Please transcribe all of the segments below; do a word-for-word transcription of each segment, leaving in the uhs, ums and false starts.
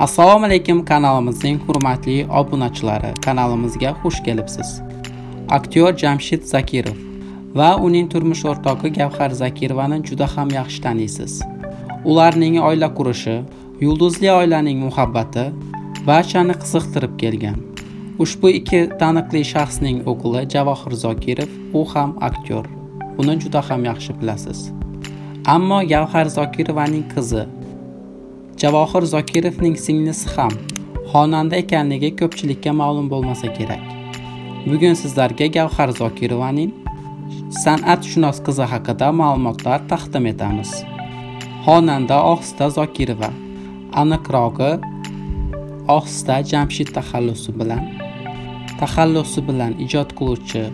Assalomu alaykum, kanalimizning hurmatli obunachilari. Kanalimizga xush kelibsiz. Aktyor Jamshid Zakirov va uning turmush o'rtog'i Gavhar Zakirovani juda ham yaxshi taniysiz. Ularning oila qurishi, yulduzli oilaning muhabbati barchani qiziqtirib kelgan. Ushbu ikki taniqli shaxsning o'g'li Jahon Zokirov, u ham aktyor. Buni juda ham yaxshi bilasiz. Ammo Gavhar Zokirovaning qizi Jahon Zokirovning singlisi ham xonanda ekanligi ko'pchilikka ma'lum bo'lmasa kerak. Bugun sizlarga Gavhar Zokirovaning san'atshunos qizi haqida ma'lumotlar taqdim etamiz. Xonanda Ohista Zokirova, aniqrog'i Ohista Jamshid taxallusi bilan taxallusi bilan ijod qiluvchi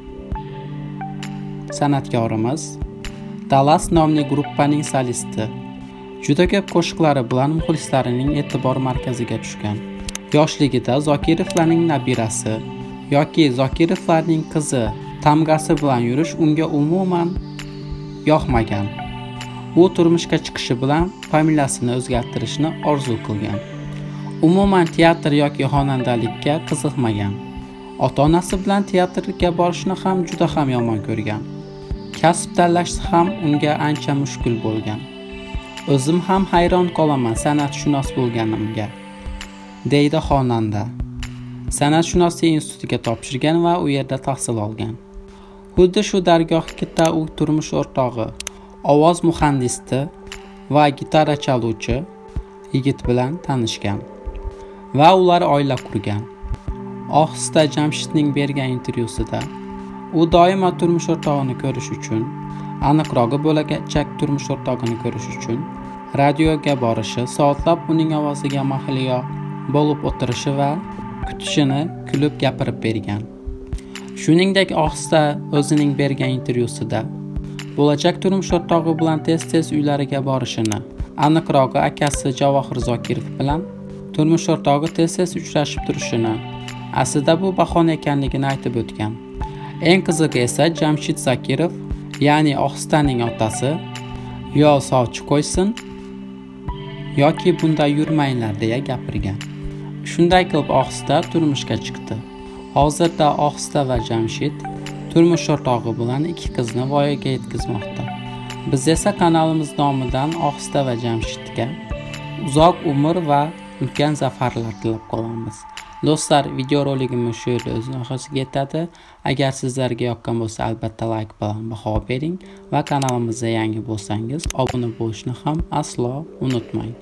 san'atkorimiz, Dallas nomli gruppaning solisti. Juda ko'p qo'shiqlari bilan muxlislarining e'tibor markaziga tushgan. Yoshligida Zokirovlarning nabirasi yoki Zokirovlarning qizi tamgasi bilan yurish unga umuman yoqmagan. U turmushga chiqishi bilan familiyasini o'zgartirishni orzu qilgan. Umuman teatr yoki xonandalikka qiziqmagan. Ota-onasi bilan teatrga borishni ham juda ham yomon ko'rgan. Kasb tanlash ham unga ancha mushkul bo'lgan. O'zim ham hayron qolaman san'atshunos bo'lganimga, deydi xonanda. San'atshunoslik institutiga topshirgan va u yerda tahsil olgan. Xuddi shu dargohda u turmush o'rtog'i, ovoz muhandisi va gitara chaluvchi yigit bilan tanishgan va ular oila qurgan. Ohista Jamshidning bergan intervyusida u doimo turmush o'rtog'ini ko'rish uchun, aniqrog'i bo'lajak turmush o'rtog'ini ko'rish uchun radioga borishi, soatlab uning ovoziga mahliyo bo'lib o'tirishi va kutishini kulib gapirib bergan. Shuningdek, Ohista o'zining bergan intervyusida bo'lajak turmush o'rtog'i bilan tez-tez uylariga borishini, aniqrog'i akasi Jahon Zokirov bilan turmush o'rtog'i tez-tez uchrashib turishini, aslida bu bahona ekanligini aytib o'tgan. Eng qizig'i esa Jamshid Zakirov, ya'ni Ohistaning otasi, yo sovchi qo'ysin yoki bunday yurmanglar deya gapirgan. Shunday qilib Ohista turmushga chiqdi. Hozirda Ohista va Jamshid turmush o'rtog'i bilan ikki qizni voyaga yetkazmoqda. Biz esa kanalimiz nomidan Ohista va Jamshidga uzoq umr va ulkan zafarlar tilab qolamiz. Do'stlar, videorolikimiz shu yerda o'z nihoyasiga yetadi. Agar sizlarga yoqqan bo'lsa, albatta like bilan baho bering va kanalimizga yangi bo'lsangiz, obuna bo'lishni ham aslo unutmang.